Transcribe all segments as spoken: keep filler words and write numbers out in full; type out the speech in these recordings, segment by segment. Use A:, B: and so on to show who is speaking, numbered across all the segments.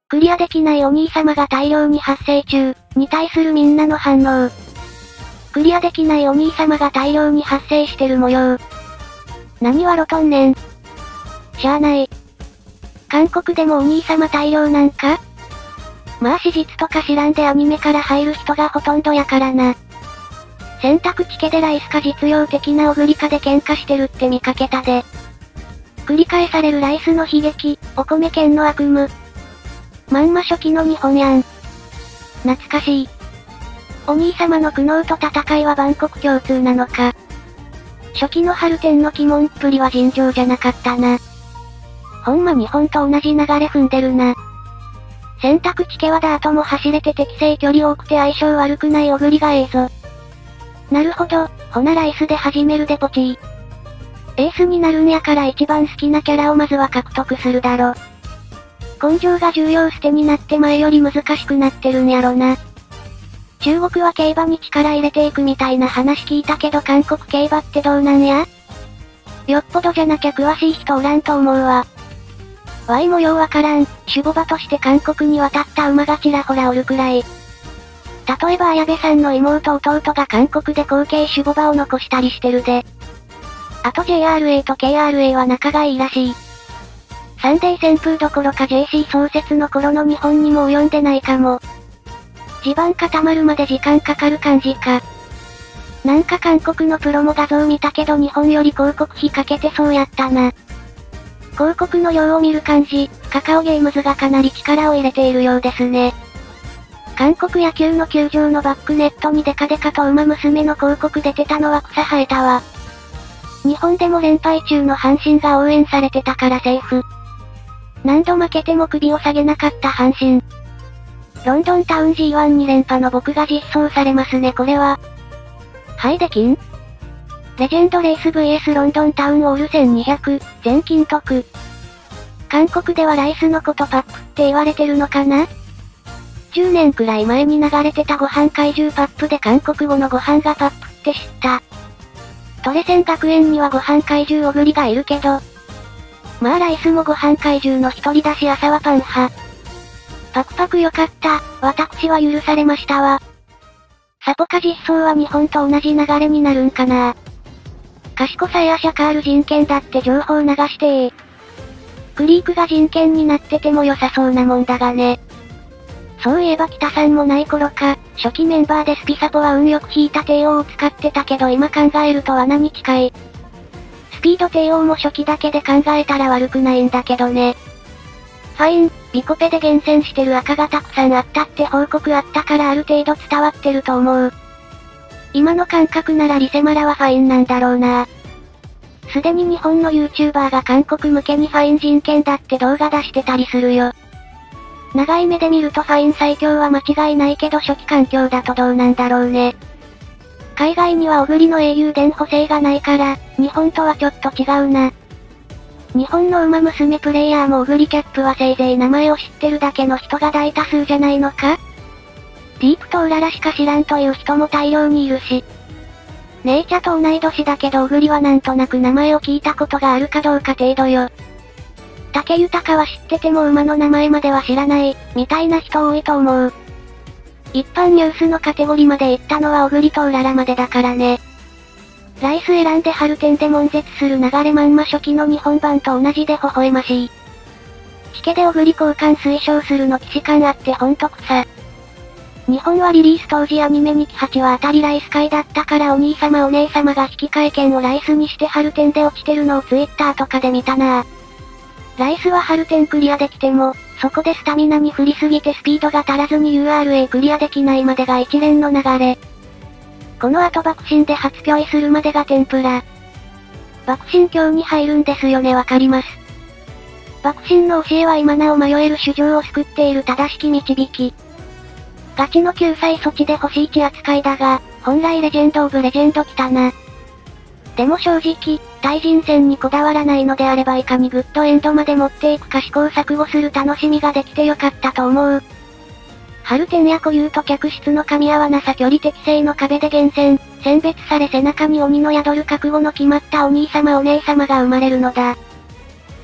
A: クリアできないお兄様が大量に発生中、に対するみんなの反応。クリアできないお兄様が大量に発生してる模様。何笑とんねん。しゃあない。韓国でもお兄様大量なんか？まあ史実とか知らんでアニメから入る人がほとんどやからな。選択地家でライスか実用的なオグリかで喧嘩してるって見かけたで。繰り返されるライスの悲劇、お米犬の悪夢。まんま初期の日本やん。懐かしい。お兄様の苦悩と戦いは万国共通なのか。初期の春天の鬼門っぷりは尋常じゃなかったな。ほんま日本と同じ流れ踏んでるな。選択地家はダートも走れて適正距離多くて相性悪くないオグリがええぞ。なるほど、ほなライスで始めるでポチー。エースになるんやから一番好きなキャラをまずは獲得するだろ。根性が重要捨てになって前より難しくなってるんやろな。中国は競馬に力入れていくみたいな話聞いたけど韓国競馬ってどうなんや？よっぽどじゃなきゃ詳しい人おらんと思うわ。わいもようわからん、種牡馬として韓国に渡った馬がちらほらおるくらい。例えば綾部さんの妹弟が韓国で後継種牡馬を残したりしてるで。あと ジェイアールエー と ケーアールエー は仲がいいらしい。サンデー旋風どころか ジェーシー 創設の頃の日本にも及んでないかも。地盤固まるまで時間かかる感じか。なんか韓国のプロも画像見たけど日本より広告費かけてそうやったな。広告の量を見る感じ、カカオゲームズがかなり力を入れているようですね。韓国野球の球場のバックネットにデカデカと馬娘の広告出てたのは草生えたわ。日本でも連敗中の阪神が応援されてたからセーフ。何度負けても首を下げなかった阪神。ロンドンタウン ジーワンに連覇の僕が実装されますねこれは。はいできん？レジェンドレース ブイエス ロンドンタウンオールせんにひゃく、全金得。韓国ではライスのことパップって言われてるのかな？じゅうねんくらい前に流れてたご飯怪獣パップで韓国語のご飯がパップって知った。トレセン学園にはご飯怪獣オグリがいるけど。まあライスもご飯怪獣の一人だし朝はパン派。パクパクよかった、私は許されましたわ。サポカ実装は日本と同じ流れになるんかな。賢さやシャカール人権だって情報流してー。クリークが人権になってても良さそうなもんだがね。そういえば北さんもない頃か、初期メンバーでスピサポは運よく引いた帝王を使ってたけど今考えると罠に近い。スピード帝王も初期だけで考えたら悪くないんだけどね。ファイン、ビコペで厳選してる赤がたくさんあったって報告あったからある程度伝わってると思う。今の感覚ならリセマラはファインなんだろうな。すでに日本の YouTuber が韓国向けにファイン人権だって動画出してたりするよ。長い目で見るとファイン最強は間違いないけど初期環境だとどうなんだろうね。海外にはオグリの英雄伝補正がないから、日本とはちょっと違うな。日本の馬娘プレイヤーもオグリキャップはせいぜい名前を知ってるだけの人が大多数じゃないのか？ディープとウララしか知らんという人も大量にいるし。ネイチャと同い年だけどオグリはなんとなく名前を聞いたことがあるかどうか程度よ。竹豊は知ってても馬の名前までは知らない、みたいな人多いと思う。一般ニュースのカテゴリーまで行ったのはオグリとウララまでだからね。ライス選んで春天で悶絶する流れまんま初期の日本版と同じで微笑ましい。チケでオグリ交換推奨するの既視感あってほんと草。日本はリリース当時アニメにきはちは当たりライス会だったからお兄様お姉様が引換券をライスにして春天で落ちてるのをツイッターとかで見たなぁ。ライスは春天クリアできても、そこでスタミナに振りすぎてスピードが足らずに ユーアールエー クリアできないまでが一連の流れ。この後爆心で初ピョイするまでが天ぷら。爆心境に入るんですよねわかります。爆心の教えは今なお迷える主情を救っている正しき導き。ガチの救済措置で星いち扱いだが、本来レジェンドオブレジェンド来たな。でも正直、対人戦にこだわらないのであればいかにグッドエンドまで持っていくか試行錯誤する楽しみができてよかったと思う。春天や固有と客室の噛み合わなさ距離適正の壁で厳選、選別され背中に鬼の宿る覚悟の決まったお兄様お姉様が生まれるのだ。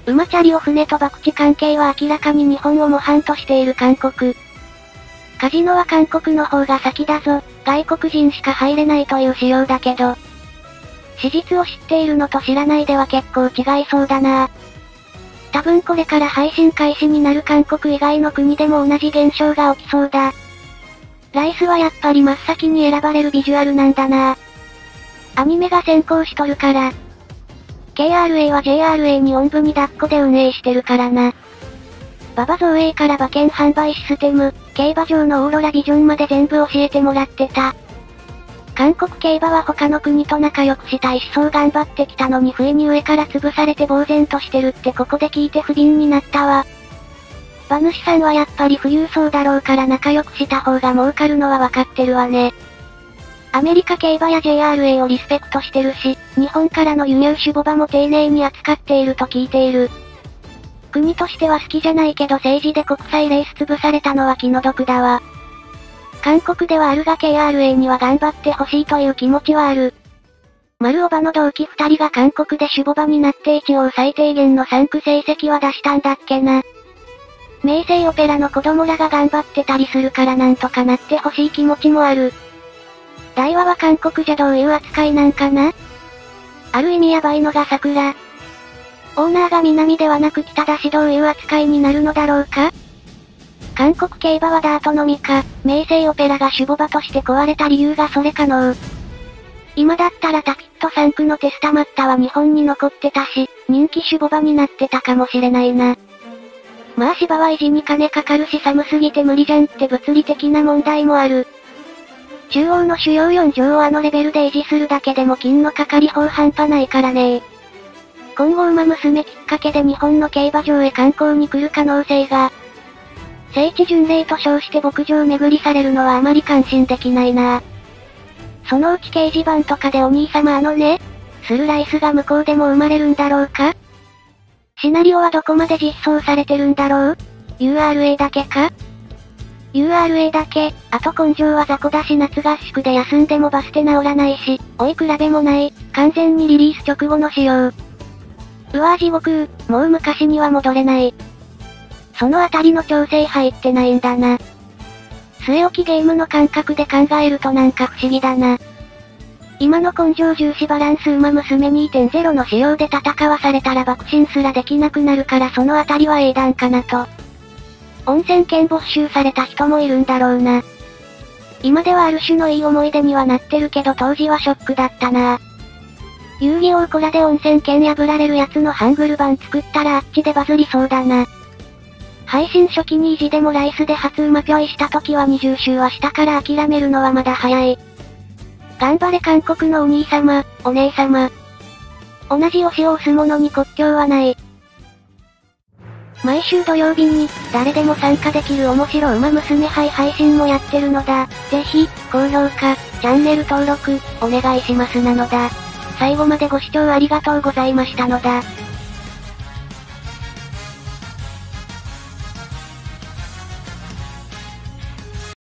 A: 馬チャリを船と博打関係は明らかに日本を模範としている韓国。カジノは韓国の方が先だぞ、外国人しか入れないという仕様だけど。史実を知っているのと知らないでは結構違いそうだな。多分これから配信開始になる韓国以外の国でも同じ現象が起きそうだ。ライスはやっぱり真っ先に選ばれるビジュアルなんだな。アニメが先行しとるから。ケーアールエー は ジェイアールエー におんぶに抱っこで運営してるからな。馬場造営から馬券販売システム、競馬場のオーロラビジョンまで全部教えてもらってた。韓国競馬は他の国と仲良くしたいしそう頑張ってきたのに不意に上から潰されて呆然としてるってここで聞いて不憫になったわ。馬主さんはやっぱり富裕層だろうから仲良くした方が儲かるのはわかってるわね。アメリカ競馬や ジェイアールエー をリスペクトしてるし、日本からの輸入種牡馬も丁寧に扱っていると聞いている。国としては好きじゃないけど政治で国際レース潰されたのは気の毒だわ。韓国ではあるが ケーアールエー には頑張ってほしいという気持ちはある。丸尾馬の同期二人が韓国で種牡馬になって一応最低限の産区成績は出したんだっけな。明星オペラの子供らが頑張ってたりするからなんとかなってほしい気持ちもある。大和は韓国じゃどういう扱いなんかな？ある意味ヤバいのが桜。オーナーが南ではなく北だしどういう扱いになるのだろうか？韓国競馬はダートのみか、明星オペラが種牡馬として壊れた理由がそれ可能。今だったらタピットさん区のテスタマッタは日本に残ってたし、人気種牡馬になってたかもしれないな。まあ芝は維持に金かかるし寒すぎて無理じゃんって物理的な問題もある。中央の主要よん場をあのレベルで維持するだけでも金のかかり法半端ないからね。今後馬娘きっかけで日本の競馬場へ観光に来る可能性が。聖地巡礼と称して牧場巡りされるのはあまり感心できないな。そのうち掲示板とかでお兄様あのね、するライスが向こうでも生まれるんだろうか？シナリオはどこまで実装されてるんだろう？ ユーアールエー だけか？ ユーアールエー だけ、あと根性は雑魚だし夏合宿で休んでもバステ治らないし、追い比べもない、完全にリリース直後の仕様。うわぁ地獄、もう昔には戻れない。そのあたりの調整入ってないんだな。据え置きゲームの感覚で考えるとなんか不思議だな。今の根性重視バランス馬娘 にてんゼロ の仕様で戦わされたら爆心すらできなくなるからそのあたりは英断かなと。温泉券没収された人もいるんだろうな。今ではある種のいい思い出にはなってるけど当時はショックだったな。遊戯王コラで温泉券破られるやつのハングル版作ったらあっちでバズりそうだな。配信初期に意地でもライスで初馬ぴょいした時はにじゅう周はしたから諦めるのはまだ早い。頑張れ韓国のお兄様、お姉様。同じ推しを推す者に国境はない。毎週土曜日に、誰でも参加できる面白馬娘杯配信もやってるのだ。ぜひ、高評価、チャンネル登録、お願いしますなのだ。最後までご視聴ありがとうございましたのだ。